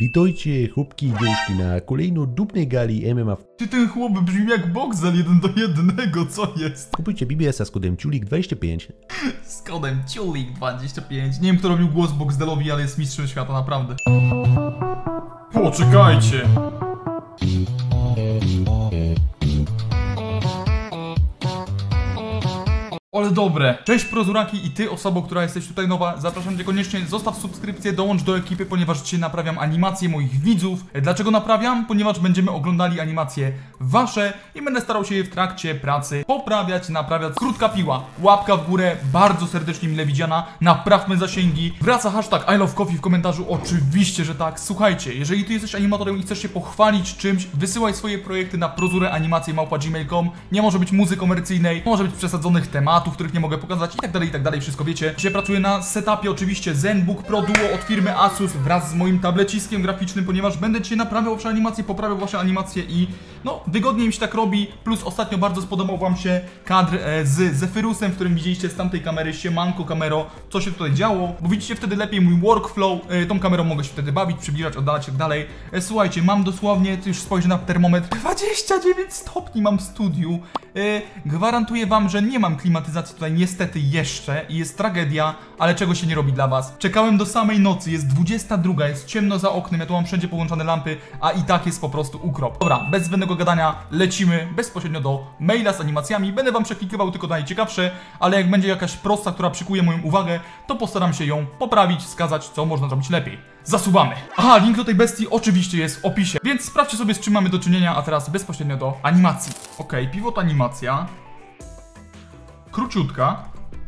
Witajcie, chłopki i dziewczynki na kolejno dupnej gali MMA. Ty, ten chłop brzmi jak Boxel 1-do-1, co jest? Kupujcie BBS-a z kodem CIULIK25. Z kodem CIULIK25. Nie wiem, kto robił głos Boxdelowi, ale jest mistrzem świata, naprawdę. Poczekajcie! Ale dobre. Cześć prozuraki i ty, osobo, która jesteś tutaj nowa, zapraszam cię koniecznie, zostaw subskrypcję, dołącz do ekipy, ponieważ dzisiaj naprawiam animacje moich widzów. Dlaczego naprawiam? Ponieważ będziemy oglądali animacje wasze i będę starał się je w trakcie pracy poprawiać, naprawiać. Krótka piła, łapka w górę, bardzo serdecznie mile widziana, naprawmy zasięgi. Wraca hashtag I love coffee w komentarzu, oczywiście, że tak. Słuchajcie, jeżeli ty jesteś animatorem i chcesz się pochwalić czymś, wysyłaj swoje projekty na prozureanimacje@gmail.com. Nie może być muzy komercyjnej, może być przesadzonych tematów, których nie mogę pokazać i tak dalej, wszystko wiecie. Dzisiaj pracuję na setupie oczywiście ZenBook Pro Duo od firmy Asus wraz z moim tableciskiem graficznym, ponieważ będę dzisiaj naprawiał wasze animacje, poprawiał wasze animacje i no, wygodniej mi się tak robi, plus ostatnio bardzo spodobał wam się kadr z Zephyrusem, w którym widzieliście z tamtej kamery, siemanko kamero, co się tutaj działo, bo widzicie wtedy lepiej mój workflow, tą kamerą mogę się wtedy bawić, przybliżać, oddalać i tak dalej. Słuchajcie, mam dosłownie, już spojrzę na termometr, 29 stopni mam w studiu, gwarantuję wam, że nie mam klimatyzacji tutaj niestety jeszcze i jest tragedia, ale czego się nie robi dla was. Czekałem do samej nocy, jest 22, jest ciemno za oknem, ja tu mam wszędzie połączone lampy, a i tak jest po prostu ukrop. Dobra, bez zbędnego gadania lecimy bezpośrednio do maila z animacjami. Będę wam przeklikywał tylko najciekawsze, ale jak będzie jakaś prosta, która przykuje moją uwagę, to postaram się ją poprawić, wskazać, co można zrobić lepiej. Zasuwamy. Aha, link do tej bestii oczywiście jest w opisie, więc sprawdźcie sobie, z czym mamy do czynienia, a teraz bezpośrednio do animacji. Okej, pivot animacja. Króciutka.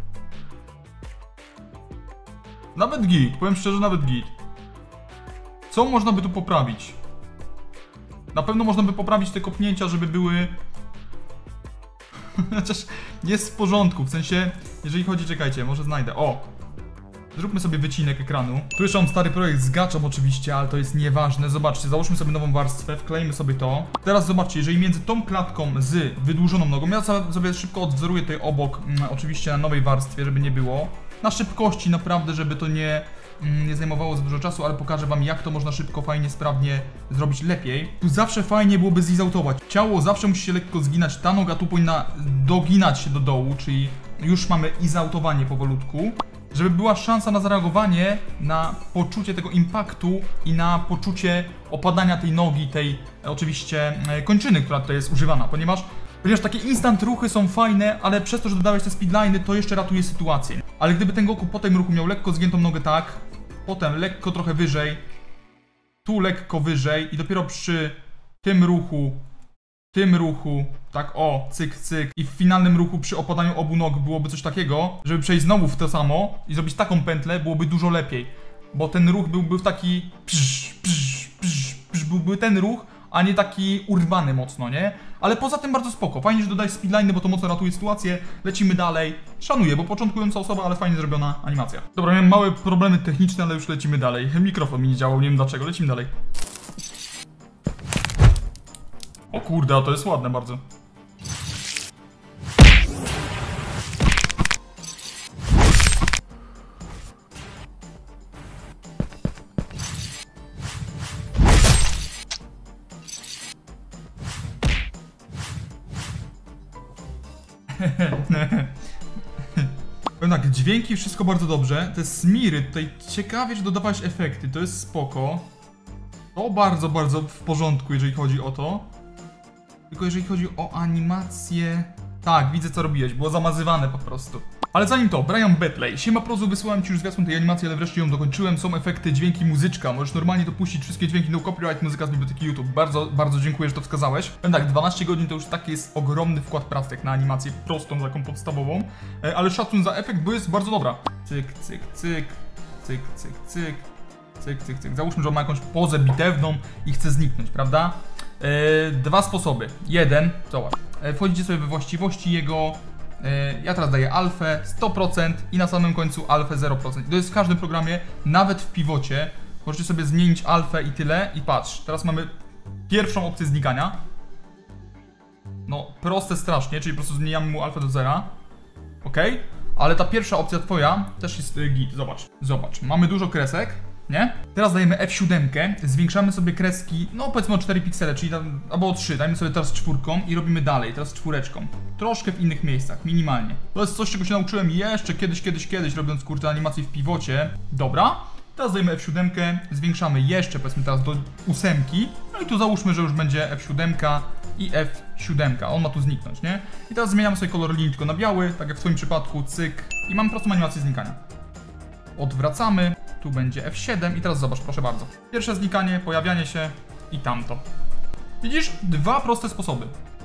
Nawet git, powiem szczerze, nawet git. Co można by tu poprawić? Na pewno można by poprawić te kopnięcia, żeby były... Chociaż jest w porządku, w sensie, jeżeli chodzi, czekajcie, może znajdę, o! Zróbmy sobie wycinek ekranu. Tu jeszcze mam stary projekt z gaczem oczywiście, ale to jest nieważne. Zobaczcie, załóżmy sobie nową warstwę, wklejmy sobie to. Teraz zobaczcie, jeżeli między tą klatką z wydłużoną nogą, ja sobie szybko odwzoruję tutaj obok, oczywiście na nowej warstwie, żeby nie było. Na szybkości naprawdę, żeby to nie zajmowało za dużo czasu, ale pokażę wam, jak to można szybko, fajnie, sprawnie zrobić lepiej. Tu zawsze fajnie byłoby zizautować. Ciało zawsze musi się lekko zginać, ta noga tu powinna doginać się do dołu, czyli już mamy izautowanie powolutku. Żeby była szansa na zareagowanie, na poczucie tego impaktu i na poczucie opadania tej nogi, tej oczywiście kończyny, która tutaj jest używana, ponieważ takie instant ruchy są fajne, ale przez to, że dodałeś te speedline'y, to jeszcze ratuje sytuację. Ale gdyby ten Goku po tym ruchu miał lekko zgiętą nogę tak, potem lekko trochę wyżej, tu lekko wyżej i dopiero przy tym ruchu, tak o, cyk, cyk i w finalnym ruchu przy opadaniu obu nog byłoby coś takiego, żeby przejść znowu w to samo i zrobić taką pętlę, byłoby dużo lepiej. Bo ten ruch byłby w taki byłby ten ruch, a nie taki urwany mocno, nie? Ale poza tym bardzo spoko, fajnie, że dodać speedline, bo to mocno ratuje sytuację, lecimy dalej. Szanuję, bo początkująca osoba, ale fajnie zrobiona animacja. Dobra, miałem małe problemy techniczne, ale już lecimy dalej. Mikrofon mi nie działał, nie wiem dlaczego, lecimy dalej. O kurde, a to jest ładne bardzo. Powiem tak, dźwięki, wszystko bardzo dobrze. Te smiry, tutaj ciekawie, że dodawałeś efekty, to jest spoko. To bardzo, bardzo w porządku, jeżeli chodzi o to. Tylko jeżeli chodzi o animację... Tak, widzę co robiłeś, było zamazywane po prostu. Ale zanim to, Brian Betley. Siema Prozu, wysłałem ci już zwiastun tej animacji, ale wreszcie ją dokończyłem. Są efekty, dźwięki, muzyczka. Możesz normalnie to puścić, wszystkie dźwięki, no copyright, muzyka z biblioteki YouTube. Bardzo, bardzo dziękuję, że to wskazałeś. Powiem tak, 12 godzin to już taki jest ogromny wkład pracy jak na animację prostą, taką podstawową. Ale szacun za efekt, bo jest bardzo dobra. Cyk, cyk, cyk, cyk, cyk, cyk, cyk, cyk, cyk. Załóżmy, że on ma jakąś pozę bitewną i chce zniknąć, prawda? Dwa sposoby. Jeden, zobacz. Wchodzicie sobie we właściwości jego. Ja teraz daję alfę 100% i na samym końcu alfę 0%. To jest w każdym programie, nawet w pivocie. Możecie sobie zmienić alfę i tyle. I patrz, teraz mamy pierwszą opcję znikania. No, proste strasznie, czyli po prostu zmieniamy mu alfę do 0. Ok? Ale ta pierwsza opcja twoja też jest git, zobacz. Zobacz, mamy dużo kresek. nie? Teraz dajemy F7, zwiększamy sobie kreski, no powiedzmy o 4 piksele, czyli tam, albo o 3, dajmy sobie teraz 4 i robimy dalej, teraz 4. Troszkę w innych miejscach, minimalnie. To jest coś, czego się nauczyłem jeszcze kiedyś, robiąc kurczę animację w pivocie. Dobra, teraz dajemy F7, zwiększamy jeszcze, powiedzmy teraz do 8, no i tu załóżmy, że już będzie F7 i F7, on ma tu zniknąć, nie? I teraz zmieniamy sobie kolor linii tylko na biały, tak jak w twoim przypadku, cyk, i mamy prostą animację znikania. Odwracamy, tu będzie F7 i teraz zobacz, proszę bardzo. Pierwsze znikanie, pojawianie się i tamto. Widzisz? 2 proste sposoby.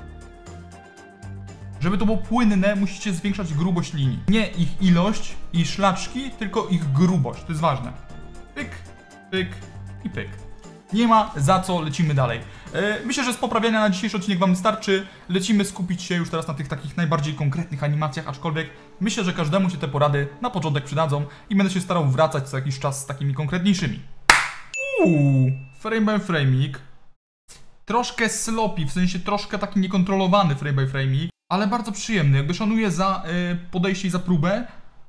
Żeby to było płynne, musicie zwiększać grubość linii. Nie ich ilość i szlaczki, tylko ich grubość, to jest ważne. Pyk, pyk i pyk. Nie ma za co, lecimy dalej. Myślę, że z poprawiania na dzisiejszy odcinek wam wystarczy. Lecimy skupić się już teraz na tych takich najbardziej konkretnych animacjach, aczkolwiek myślę, że każdemu się te porady na początek przydadzą i będę się starał wracać co jakiś czas z takimi konkretniejszymi. Frame by frame'ik. Troszkę sloppy, w sensie troszkę taki niekontrolowany frame by frame'ik, ale bardzo przyjemny, jakby szanuję za podejście i za próbę.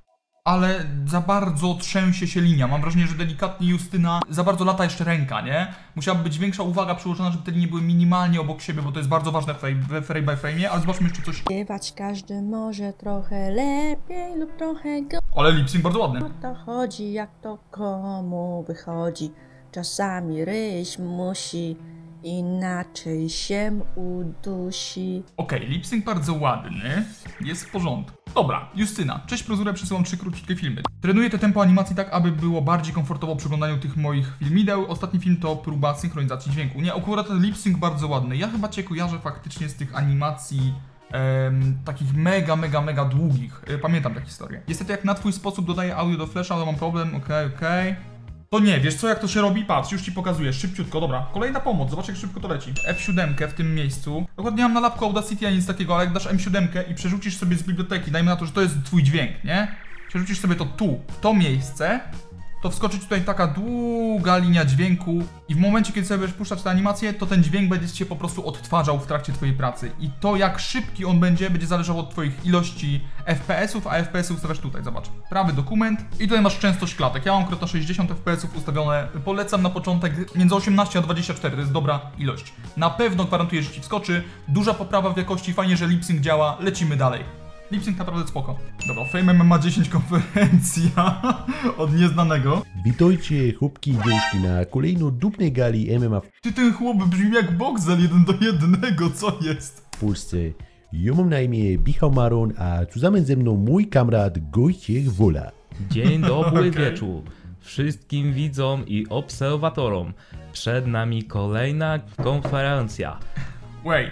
Ale za bardzo trzęsie się linia. Mam wrażenie, że delikatnie Justyna za bardzo lata jeszcze ręka, nie? Musiałaby być większa uwaga przyłożona, żeby te linie były minimalnie obok siebie, bo to jest bardzo ważne w frame by frame, ale zobaczmy jeszcze coś. Śpiewać każdy może trochę lepiej lub trochę gorzej. Ale lip-sync bardzo ładny. O to chodzi, jak to komu wychodzi. Czasami ryś musi, inaczej się udusi. Okej, lip-sync bardzo ładny, jest w porządku. Dobra, Justyna, cześć Prozurę, przesyłam 3 krótkie filmy. Trenuję te tempo animacji tak, aby było bardziej komfortowo przy oglądaniu tych moich filmideł. Ostatni film to próba synchronizacji dźwięku. Nie, akurat ten lip-sync bardzo ładny. Ja chyba cię kojarzę faktycznie z tych animacji takich mega długich. Pamiętam tę historię. Niestety jak na twój sposób dodaję audio do Flasha, ale mam problem, okej. To nie, wiesz co, jak to się robi? Patrz, już ci pokazuję, szybciutko, dobra. Kolejna pomoc, zobacz jak szybko to leci. F7 w tym miejscu. Dokładnie mam na lapku Audacity, a nic takiego, ale jak dasz M7 i przerzucisz sobie z biblioteki, dajmy na to, że to jest twój dźwięk, nie? Przerzucisz sobie to tu, w to miejsce, to wskoczy tutaj taka długa linia dźwięku i w momencie, kiedy sobie będziesz puszczać tę animację, to ten dźwięk będzie się po prostu odtwarzał w trakcie twojej pracy. I to jak szybki on będzie zależało od twoich ilości FPS-ów, a FPS-y ustawiasz tutaj, zobacz. Prawy dokument i tutaj masz częstość klatek. Ja mam akurat na 60 FPS-ów ustawione. Polecam na początek między 18 a 24, to jest dobra ilość. Na pewno gwarantuję, że ci wskoczy. Duża poprawa w jakości, fajnie, że lip-sync działa, lecimy dalej. Lip-sync naprawdę spoko. Dobra, Fame MMA 10 konferencja od nieznanego. Witajcie chłopki i dziewczynki na kolejno dupnej gali MMA Ty, ten chłop brzmi jak Boxel 1-do-1, co jest? w Polsce. Ja mam na imię Michał Maron, a zusammen ze mną mój kamrat Wojciech Wola. Dzień dobry Okej. wieczór wszystkim widzom i obserwatorom. Przed nami kolejna konferencja. Wait,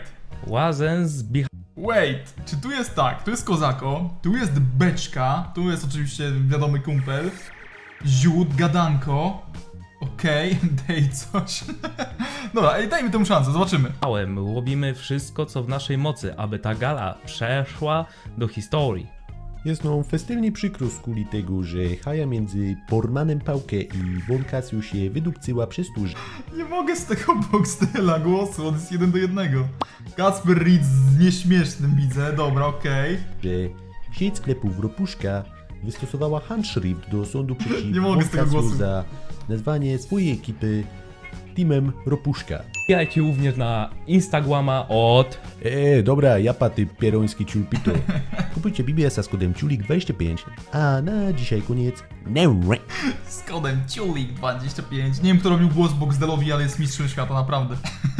wait, czy tu jest tak, tu jest Kozako, tu jest Beczka, tu jest oczywiście wiadomy kumpel, Ziut, gadanko, okej, daj coś. Dobra, ej, dajmy temu szansę, zobaczymy. Robimy wszystko co w naszej mocy, aby ta gala przeszła do historii. Jest nam festywnie przykro z kuli tego, że haja między Pormanem Pałkę i Wonkacją się wydupcyła przez to, że Nie mogę z tego Boxdela głosu, on jest 1-do-1. Kacper Ritz z nieśmiesznym widzę, dobra, okej. sieć sklepów Ropuszka wystosowała handschrift do sądu przeciw Nie mogę z tego Wonkacją głosu. za nazwanie swojej ekipy Teamem Ropuszka. Wbijajcie również na Instagrama od... Dobra, japa ty pieroński ciulpito. Kupujcie BBS-a z kodem CIULIK25, a na dzisiaj koniec. Z kodem CIULIK25. Nie wiem, kto robił głos Boxdelowi, ale jest mistrzem świata, naprawdę.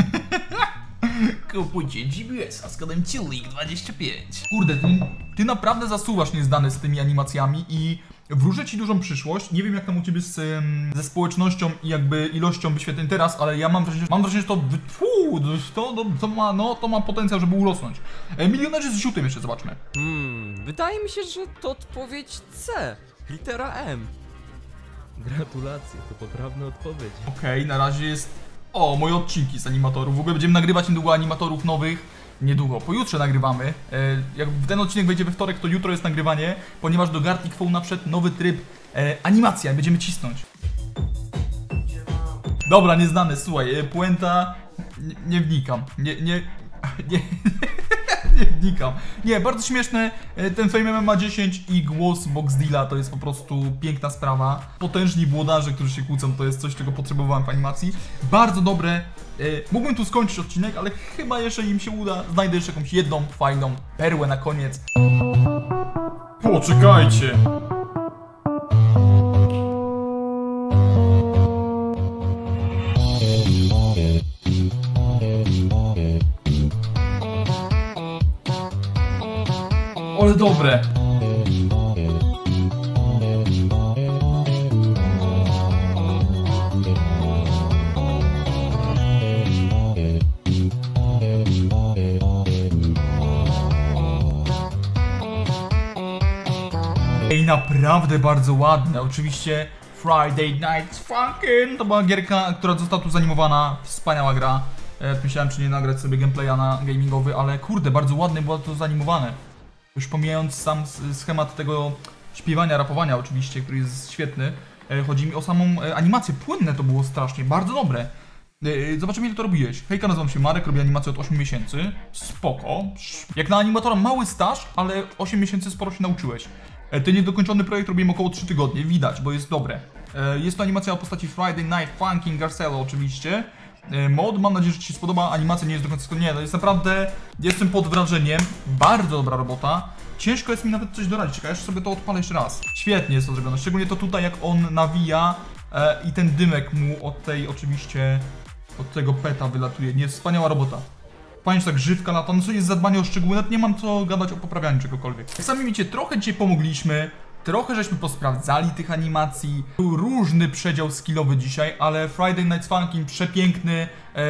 Kupujcie GBS-a z kodem CIULIK25. Kurde, ty naprawdę zasuwasz niezdany z tymi animacjami i wróżę ci dużą przyszłość. Nie wiem jak tam u ciebie ze społecznością i jakby ilością wyświetleń teraz, ale ja mam wrażenie, że to ma potencjał, żeby urosnąć. Milionerzy z Ziutem jeszcze zobaczmy. Wydaje mi się, że to odpowiedź C. Litera M. Gratulacje, to poprawna odpowiedź. Okej, na razie jest... O, moje odcinki z animatorów. W ogóle będziemy nagrywać niedługo animatorów nowych. Niedługo, pojutrze nagrywamy. Jak ten odcinek wejdzie we wtorek, to jutro jest nagrywanie, ponieważ do Gartic Phone wszedł nowy tryb animacja i będziemy cisnąć. Dobra, nieznane, słuchaj, puenta... Nie wnikam. Nie Znikam. Nie, bardzo śmieszne. Ten Fame MMA 10 i głos Boxdeala to jest po prostu piękna sprawa. Potężni włodarze, którzy się kłócą, to jest coś, czego potrzebowałem w animacji. Bardzo dobre. Mógłbym tu skończyć odcinek, ale chyba jeszcze im się uda. Znajdę jeszcze jakąś jedną fajną perłę na koniec. Poczekajcie. Ale dobre. Ej, naprawdę bardzo ładne. Oczywiście Friday Night Funkin' to była gierka, która została tu zanimowana. Wspaniała gra. Myślałem, czy nie nagrać sobie gameplaya na gamingowy, ale kurde, bardzo ładne było to zanimowane. Już pomijając sam schemat tego śpiewania, rapowania oczywiście, który jest świetny. Chodzi mi o samą animację. Płynne to było strasznie, bardzo dobre. Zobaczymy, ile to robiłeś. Hejka, nazywam się Marek, robię animację od 8 miesięcy. Spoko. Jak na animatora mały staż, ale 8 miesięcy sporo się nauczyłeś. Ten niedokończony projekt robiłem około 3 tygodnie, widać, bo jest dobre. Jest to animacja o postaci Friday Night Funkin' Garcelo oczywiście. Mod, mam nadzieję, że Ci się spodoba, animacja nie jest do końca skończona. Nie, to jest naprawdę, jestem pod wrażeniem. Bardzo dobra robota. Ciężko jest mi nawet coś doradzić, czekaj, jeszcze sobie to odpalę jeszcze raz. Świetnie jest to zrobione, szczególnie to tutaj, jak on nawija i ten dymek mu od tej oczywiście, od tego peta wylatuje. Nie, wspaniała robota. Fajnie, że tak grzywka lata, no co jest zadbanie o szczegóły, nawet nie mam co gadać o poprawianiu czegokolwiek. Sami widzicie, trochę dzisiaj pomogliśmy, trochę żeśmy posprawdzali tych animacji. Był różny przedział skillowy dzisiaj, ale Friday Night Funkin' przepiękny,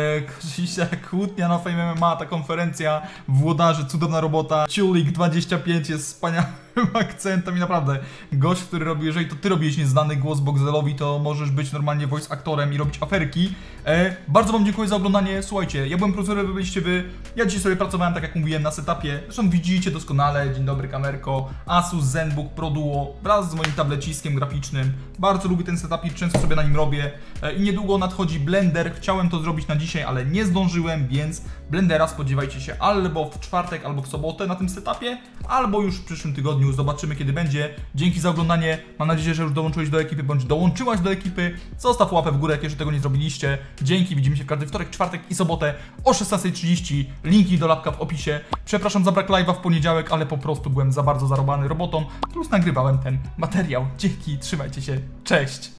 kłótnia na Fame MMA, ta konferencja, włodarzy, cudowna robota. Ciulik 25 jest wspaniałym akcentem i naprawdę gość, który robi, jeżeli to ty robisz nieznany głos Boxdealowi, to możesz być normalnie voice aktorem i robić aferki. Bardzo wam dziękuję za oglądanie. Słuchajcie, ja byłem profesorem, wy byliście wy. Ja dzisiaj sobie pracowałem, tak jak mówiłem, na setupie. Zresztą widzicie doskonale, dzień dobry kamerko. Asus ZenBook Pro Duo wraz z moim tableciskiem graficznym. Bardzo lubię ten setup i często sobie na nim robię. I niedługo nadchodzi Blender. Chciałem to zrobić na dzisiaj, ale nie zdążyłem, więc Blendera spodziewajcie się albo w czwartek, albo w sobotę na tym setupie, albo już w przyszłym tygodniu. Zobaczymy, kiedy będzie. Dzięki za oglądanie. Mam nadzieję, że już dołączyłeś do ekipy, bądź dołączyłaś do ekipy. Zostaw łapę w górę, jak jeszcze tego nie zrobiliście. Dzięki, widzimy się w każdy wtorek, czwartek i sobotę o 16:30. Linki do lapka w opisie. Przepraszam za brak live'a w poniedziałek, ale po prostu byłem za bardzo zarobany robotą, plus nagrywałem ten materiał. Dzięki, trzymajcie się. Cześć!